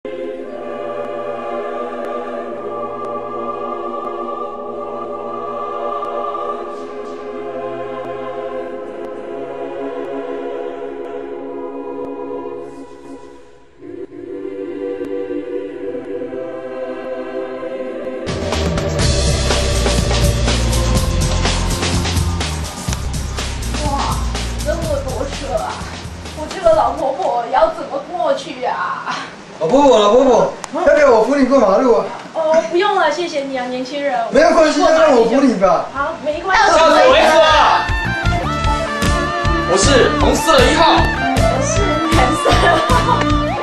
老婆婆要怎么过去啊？ 老婆婆，要给我扶你过马路啊？ 哦，不用了，谢谢你啊，年轻人。 没有关系，要让我扶你吧。 好，没关系。 下次为止啊！我是红色1号， 我是蓝色号。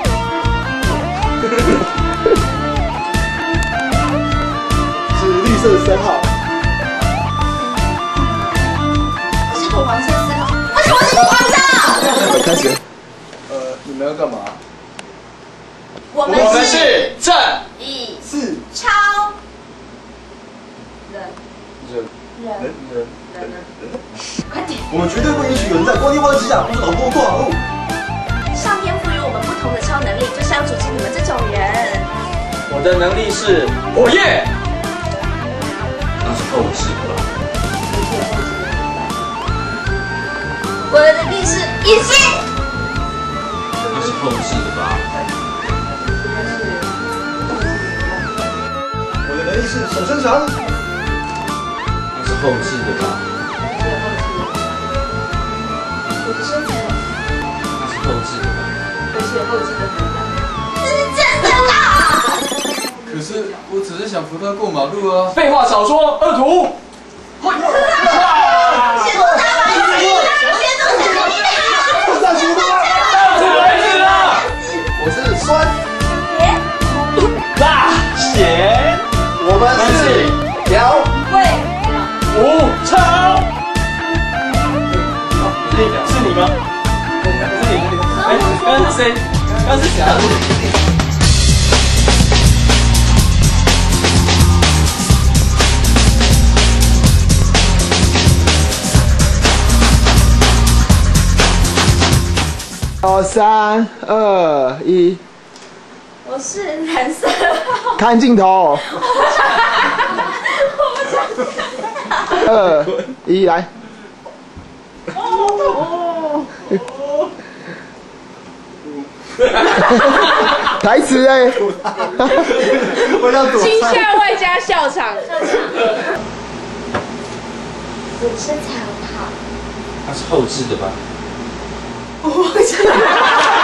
是绿色3号。 我是土黄色4号。为什么是土黄色？ 开始。你们要干嘛？ 我们是正义 4 超人。快点！ 我们绝对不允许有人在光天化日之下帮老婆过马路。 上天赋予我们不同的超能力，就是要阻止你们这种人。 我的能力是火焰，那是后置的吧？ 我的能力是隐形。 那是后置的吧？ 我的能力是手伸长。 那是后置的吧？ 我的身材， 那是后置的吧？ 这是后置的很大。这是真的啦！ 可是我只是想扶他过马路啊。 废话少说，二图。 先动他吧，先动谁？ 不上行动啊！ 到此为止了。 我是酸， 辣咸， 我们是调喂， 五超。是你吗？是你。哎，刚刚是谁？刚刚是谁啊？ 3、2、1， 我是蓝色号。 看镜头。2、1，来。台词哎，我要躲。 惊吓外加笑场。我的身材很好。 那是后置的吧？ 我